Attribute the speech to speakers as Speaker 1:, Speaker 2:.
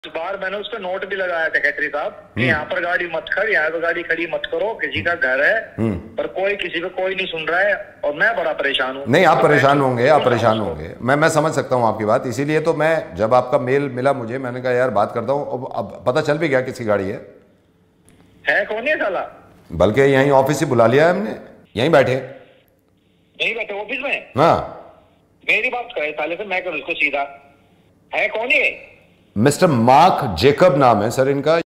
Speaker 1: बार मैंने उस पर नोट भी लगाया सेक्रेटरी साहब कि यहाँ पर गाड़ी मत खड़, यहाँ पर गाड़ी खड़ी मत करो, किसी का घर है। पर कोई किसी को कोई नहीं सुन रहा है और मैं बड़ा परेशान हूँ।
Speaker 2: नहीं, आप परेशान होंगे, आप परेशान होंगे, मैं समझ सकता हूँ आपकी बात। इसीलिए तो मैं, जब आपका मेल मिला मुझे, मैंने कहा यार बात करता हूँ। अब पता चल भी गया किसकी गाड़ी है
Speaker 1: कौन है साला?
Speaker 2: बल्कि यहीं ऑफिस से बुला लिया है हमने, यहीं बैठे
Speaker 1: ऑफिस में।
Speaker 2: हाँ,
Speaker 1: मेरी बात करे साले से, मैं करूँ उसको सीधा। है कौन है?
Speaker 2: मिस्टर मार्क जेकब नाम है सर इनका।